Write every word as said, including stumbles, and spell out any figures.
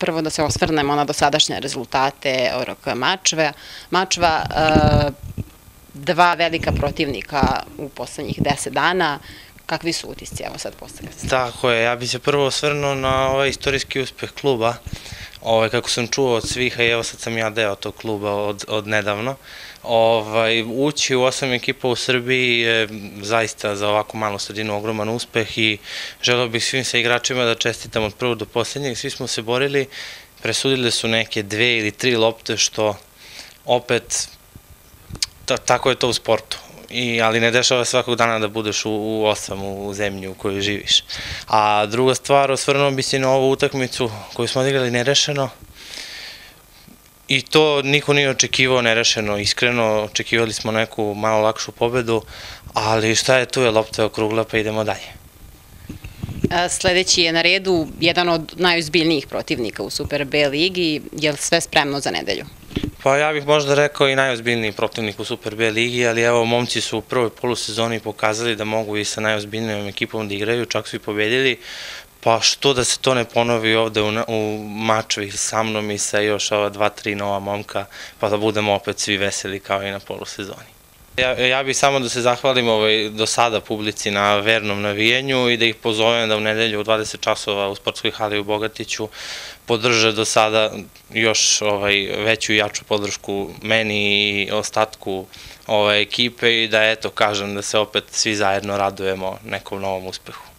prvo da se osvrnemo na dosadašnje rezultate O R K Mačva. Dva velika protivnika u poslednjih deset dana. Kakvi su utisci? Evo sad postavljate. Tako je, ja bih se prvo osvrnuo na ovaj istorijski uspeh kluba. Kako sam čuo od svih, a evo sad sam ja deo tog kluba od nedavno. Ući u osam ekipa u Srbiji je zaista za ovako malu sredinu ogroman uspeh i želeo bih svim sa igračima da čestitam od prvog do poslednjeg. Svi smo se borili, presudile su neke dve ili tri lopte, što opet tako je to u sportu. Ali ne dešava svakog dana da budeš u osam u zemlji u kojoj živiš. A druga stvar, osvrnuo bi se na ovu utakmicu koju smo odigrali nerešeno. I to niko nije očekivao nerešeno, iskreno, očekivali smo neku malo lakšu pobedu, ali šta je tu, je lopta okrugla, pa idemo dalje. Sledeći je na redu jedan od najozbiljnijih protivnika u Super B ligi, je li sve spremno za nedelju? Pa ja bih možda rekao i najozbiljniji protivnik u Super B ligi, ali evo, momci su u prvoj polusezoni pokazali da mogu i sa najozbiljnijom ekipom da igraju, čak su i pobedili, pa što da se to ne ponovi ovde u Mačvi sa mnom i sa još ova dva, tri nova momka, pa da budemo opet svi veseli kao i na polusezoni. Ja bih samo da se zahvalim do sada publici na vernom navijenju i da ih pozovem da u nedelju u dvadeset časova u sportskoj hali u Bogatiću podrže do sada još veću i jaču podršku meni i ostatku ekipe i da eto kažem da se opet svi zajedno radujemo nekom novom uspehu.